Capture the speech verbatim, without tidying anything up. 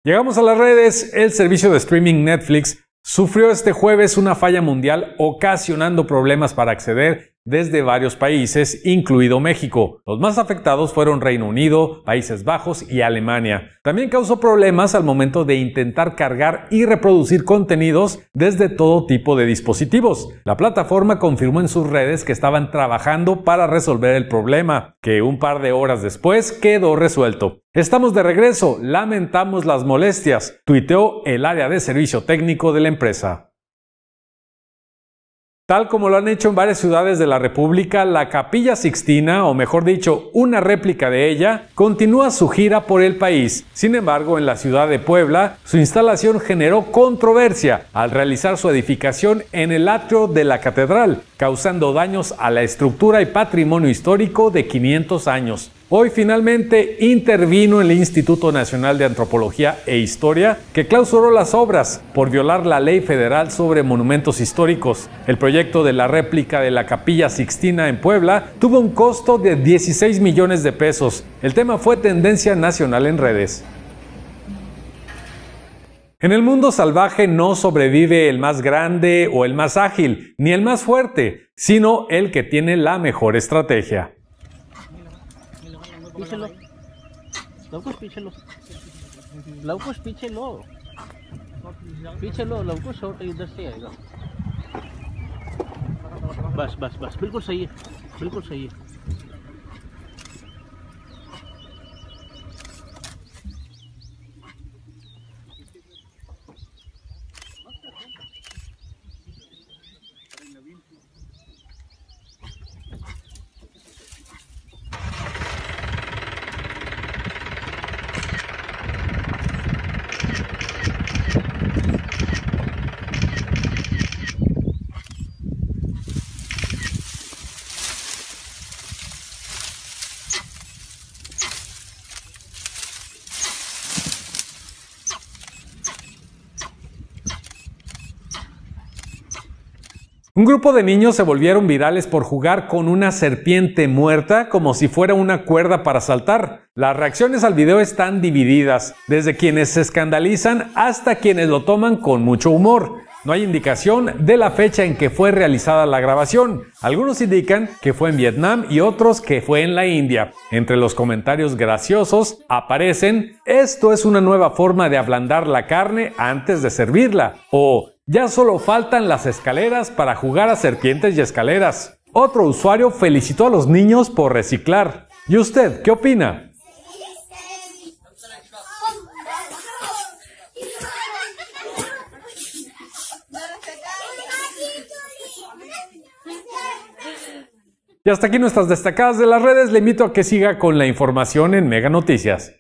Llegamos a las redes. El servicio de streaming Netflix sufrió este jueves una falla mundial ocasionando problemas para acceder desde varios países, incluido México. Los más afectados fueron Reino Unido, Países Bajos y Alemania. También causó problemas al momento de intentar cargar y reproducir contenidos desde todo tipo de dispositivos. La plataforma confirmó en sus redes que estaban trabajando para resolver el problema, que un par de horas después quedó resuelto. Estamos de regreso, lamentamos las molestias, tuiteó el área de servicio técnico de la empresa. Tal como lo han hecho en varias ciudades de la República, la Capilla Sixtina, o mejor dicho, una réplica de ella, continúa su gira por el país. Sin embargo, en la ciudad de Puebla, su instalación generó controversia al realizar su edificación en el atrio de la catedral, causando daños a la estructura y patrimonio histórico de quinientos años. Hoy finalmente intervino el Instituto Nacional de Antropología e Historia, que clausuró las obras por violar la Ley Federal sobre Monumentos Históricos. El proyecto de la réplica de la Capilla Sixtina en Puebla tuvo un costo de dieciséis millones de pesos. El tema fue tendencia nacional en redes. En el mundo salvaje no sobrevive el más grande o el más ágil, ni el más fuerte, sino el que tiene la mejor estrategia. पीछे लो लवकुश पीछे लो लवकुश पीछे लो पीछे लो लवकुश शॉट इधर से आएगा बस बस बस बिल्कुल सही है बिल्कुल सही है Un grupo de niños se volvieron virales por jugar con una serpiente muerta como si fuera una cuerda para saltar. Las reacciones al video están divididas, desde quienes se escandalizan hasta quienes lo toman con mucho humor. No hay indicación de la fecha en que fue realizada la grabación. Algunos indican que fue en Vietnam y otros que fue en la India. Entre los comentarios graciosos aparecen: esto es una nueva forma de ablandar la carne antes de servirla, o ya solo faltan las escaleras para jugar a serpientes y escaleras. Otro usuario felicitó a los niños por reciclar. ¿Y usted qué opina? Y hasta aquí nuestras destacadas de las redes. Le invito a que siga con la información en Mega Noticias.